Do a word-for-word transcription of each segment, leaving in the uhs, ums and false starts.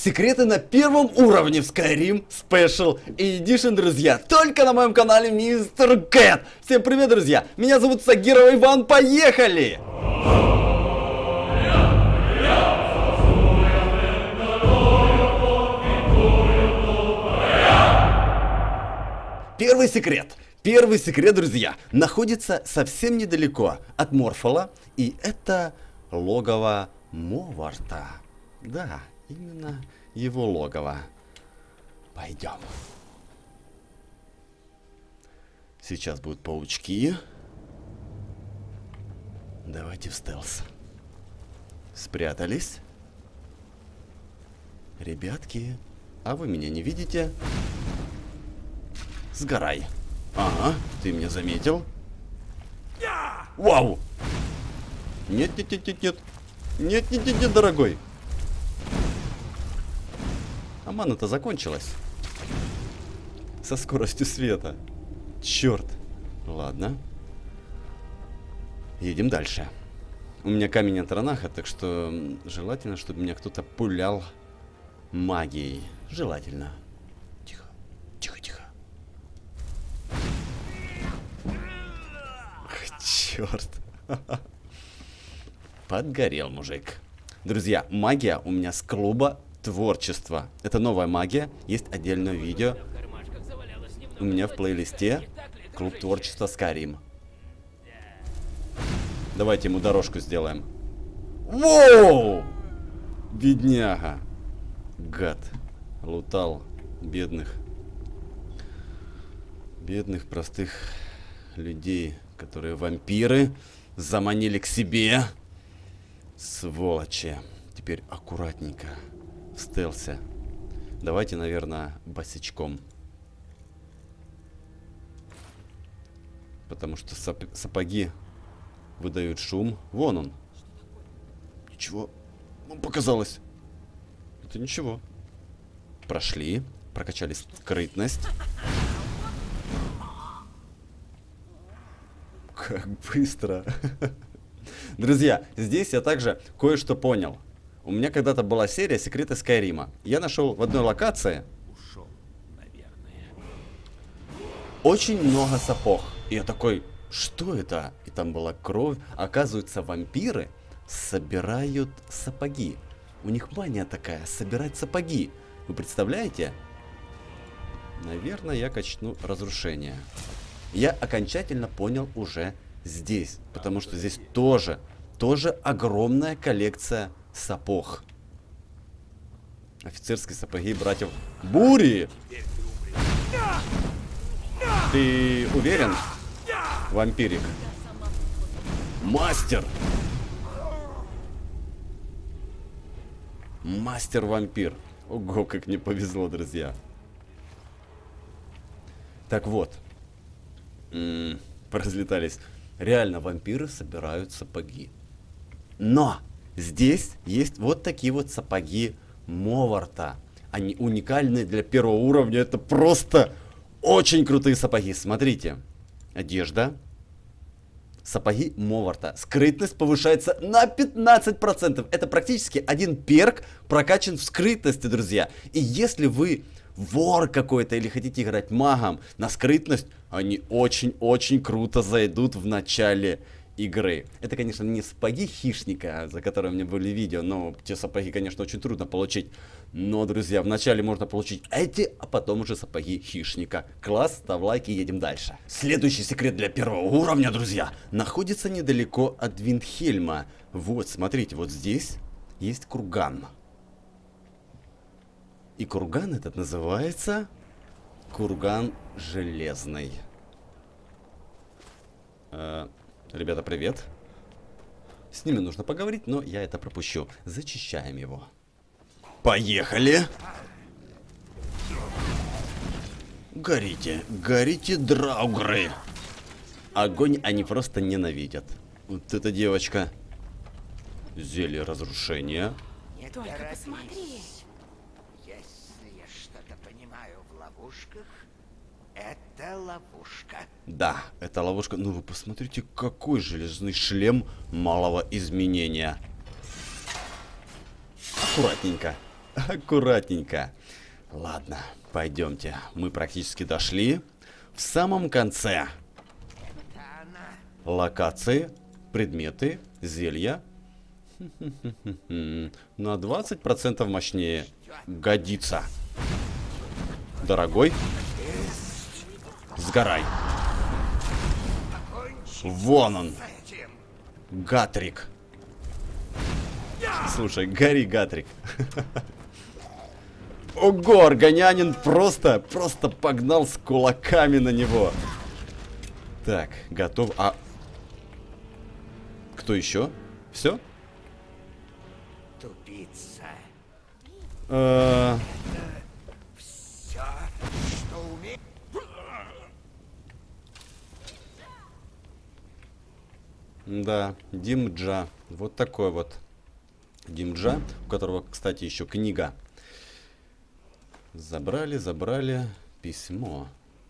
Секреты на первом уровне в Skyrim Special Edition, друзья. Только на моем канале Мистер Кэт. Всем привет, друзья. Меня зовут Сагиров Иван. Поехали! Первый секрет. Первый секрет, друзья, находится совсем недалеко от Морфола. И это логово Моварта. Да, именно его логово. Пойдем. Сейчас будут паучки. Давайте в стелс. Спрятались. Ребятки, а вы меня не видите? Сгорай. Ага, ты меня заметил. Вау! Нет, нет, нет, нет, нет. Нет, нет, нет, нет, дорогой. А мана-то закончилась. Со скоростью света. Черт. Ладно. Едем дальше. У меня камень от Ранаха, так что желательно, чтобы меня кто-то пулял магией. Желательно. Тихо. Тихо, тихо. Черт. Подгорел, мужик. Друзья, магия у меня с клуба творчества. Это новая магия. Есть отдельное видео у меня в плейлисте клуб творчества Skyrim. Давайте ему дорожку сделаем. Воу! Бедняга. Гад. Лутал бедных. Бедных простых людей, которые вампиры заманили к себе. Сволочи. Теперь аккуратненько. В стелсе. Давайте, наверное, босичком. Потому что сап сапоги выдают шум. Вон он. Ничего. Ну, показалось. Это ничего. Прошли. Прокачали скрытность. Как быстро. Друзья, здесь я также кое-что понял. У меня когда-то была серия «Секреты Скайрима». Я нашел в одной локации Ушел, наверное. очень много сапог. И я такой, что это? И там была кровь. Оказывается, вампиры собирают сапоги. У них мания такая, собирать сапоги. Вы представляете? Наверное, я качну разрушение. Я окончательно понял уже здесь. Потому что здесь тоже, тоже огромная коллекция сапог. Офицерские сапоги братьев Бури. Ты уверен, вампирик? Мастер. Мастер-вампир. Ого, как мне повезло, друзья. Так вот. М-м, поразлетались. Реально, вампиры собирают сапоги. Но здесь есть вот такие вот сапоги Моварта. Они уникальны для первого уровня. Это просто очень крутые сапоги. Смотрите. Одежда. Сапоги Моварта. Скрытность повышается на пятнадцать процентов. Это практически один перк прокачан в скрытности, друзья. И если вы вор какой-то или хотите играть магом на скрытность, они очень-очень круто зайдут в начале игры. Это, конечно, не сапоги хищника, за которые у меня были видео, но те сапоги, конечно, очень трудно получить. Но, друзья, вначале можно получить эти, а потом уже сапоги хищника. Класс, ставь лайк и едем дальше. Следующий секрет для первого уровня, друзья, находится недалеко от Виндхельма. Вот, смотрите, вот здесь есть курган. И курган этот называется курган железный. Э, ребята, привет. С ними нужно поговорить, но я это пропущу. Зачищаем его. Поехали! Горите, горите, драугры! Огонь они просто ненавидят. Вот эта девочка. Зелье разрушения. Только посмотри. Если я что-то понимаю в ловушках, это ловушка. Да, это ловушка. Ну вы посмотрите, какой железный шлем малого изменения. Аккуратненько. Аккуратненько. Ладно, пойдемте. Мы практически дошли. В самом конце. Локации, предметы, зелья. На двадцать процентов мощнее. Годится. Дорогой. Сгорай. Вон он. Гатрик. Слушай, гори, Гатрик. Ого, Органянин просто, просто погнал с кулаками на него. Так, готов. А кто еще? Все? Тупица. Э, Все, что умеет. Да, Димджа. Вот такой вот Димджа, у которого, кстати, еще книга. Забрали, забрали письмо.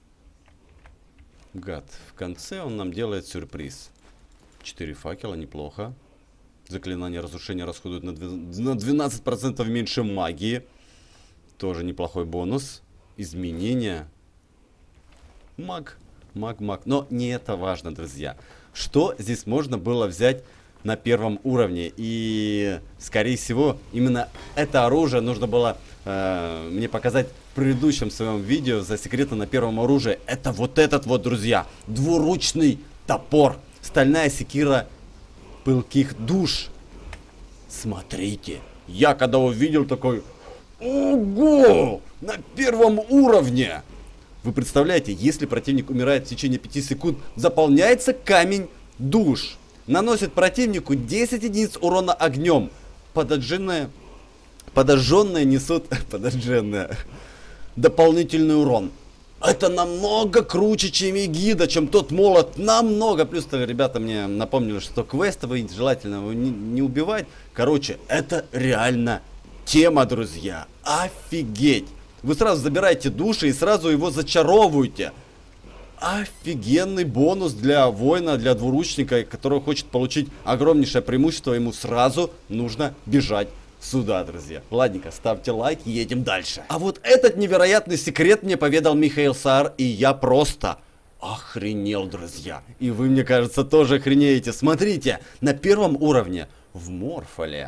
Гад. В конце он нам делает сюрприз. Четыре факела, неплохо. Заклинание разрушения расходует на двенадцать процентов меньше магии. Тоже неплохой бонус. Изменения. Маг. Маг, маг. Но не это важно, друзья. Что здесь можно было взять на первом уровне? И, скорее всего, именно это оружие нужно было э, мне показать в предыдущем своем видео за секреты на первом оружии. Это вот этот вот, друзья. Двуручный топор. Стальная секира пылких душ. Смотрите. Я когда увидел такой... Ого! На первом уровне! Вы представляете, если противник умирает в течение пяти секунд, заполняется камень душ. Наносит противнику десять единиц урона огнем. Подожженные... Подожженные несут... Подожженные... Дополнительный урон. Это намного круче, чем Эгида, чем тот молот. Намного. Плюс-то ребята мне напомнили, что квестовый желательно его не, не убивать. Короче, это реально тема, друзья. Офигеть. Вы сразу забираете души и сразу его зачаровываете. Офигенный бонус для воина, для двуручника, который хочет получить огромнейшее преимущество. Ему сразу нужно бежать сюда, друзья. Ладненько, ставьте лайк и едем дальше. А вот этот невероятный секрет мне поведал Михаил Саар, и я просто охренел, друзья. И вы, мне кажется, тоже охренеете. Смотрите, на первом уровне в Морфоле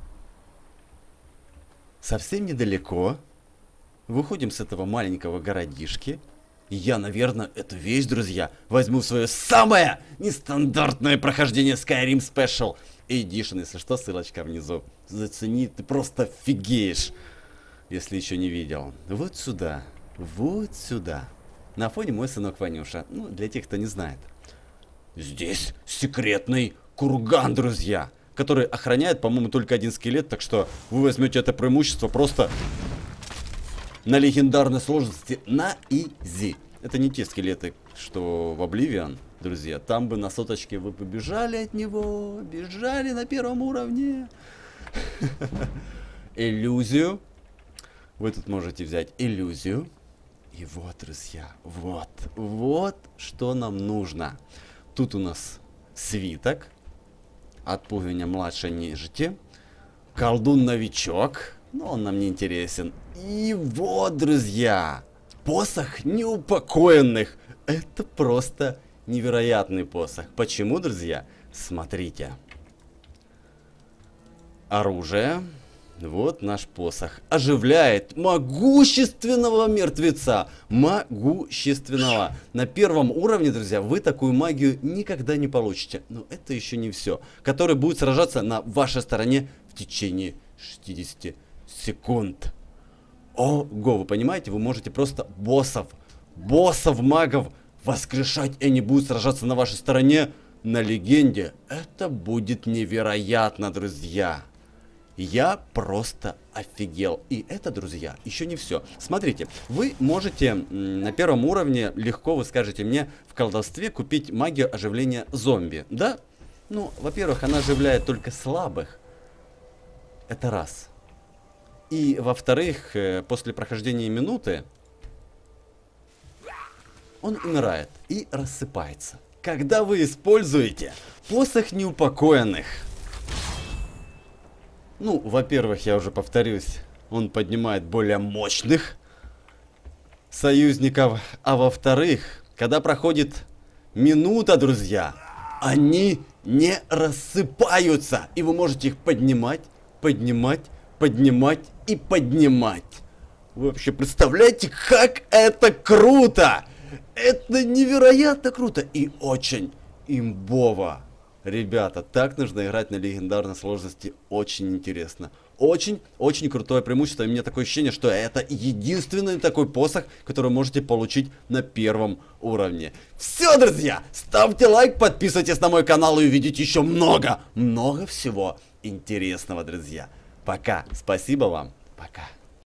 совсем недалеко выходим с этого маленького городишки. И я, наверное, эту вещь, друзья, возьму в свое самое нестандартное прохождение Skyrim Special Edition. Если что, ссылочка внизу. Зацени, ты просто офигеешь, если еще не видел. Вот сюда, вот сюда. На фоне мой сынок Ванюша. Ну, для тех, кто не знает. Здесь секретный курган, друзья, который охраняет, по-моему, только один скелет. Так что вы возьмете это преимущество просто на легендарной сложности на изи. Это не те скелеты, что в Обливион, друзья. Там бы на соточке вы побежали от него, бежали на первом уровне. Иллюзию. Вы тут можете взять иллюзию. И вот, друзья, вот, вот что нам нужно. Тут у нас свиток. Отпугивание младшей нежити. Колдун-новичок. Но он нам не интересен. И вот, друзья, посох неупокоенных. Это просто невероятный посох. Почему, друзья? Смотрите. Оружие. Вот наш посох. Оживляет могущественного мертвеца. Могущественного. На первом уровне, друзья, вы такую магию никогда не получите. Но это еще не все. Который будет сражаться на вашей стороне в течение шестидесяти секунд. Ого, вы понимаете? Вы можете просто боссов, боссов магов воскрешать, и они будут сражаться на вашей стороне на легенде. Это будет невероятно, друзья. Я просто офигел. И это, друзья, еще не все. Смотрите, вы можете на первом уровне легко, вы скажете мне, в колдовстве купить магию оживления зомби. Да? Ну, во-первых, она оживляет только слабых. Это раз. И, во-вторых, после прохождения минуты он умирает и рассыпается. Когда вы используете посох неупокоенных. Ну, во-первых, я уже повторюсь, он поднимает более мощных союзников. А во-вторых, когда проходит минута, друзья, они не рассыпаются. И вы можете их поднимать, поднимать, поднимать и поднимать. Вы вообще представляете, как это круто! Это невероятно круто и очень имбово. Ребята, так нужно играть на легендарной сложности. Очень интересно. Очень-очень крутое преимущество. И у меня такое ощущение, что это единственный такой посох, который можете получить на первом уровне. Все, друзья! Ставьте лайк, подписывайтесь на мой канал и увидите еще много, много всего интересного, друзья. Пока. Спасибо вам. Пока.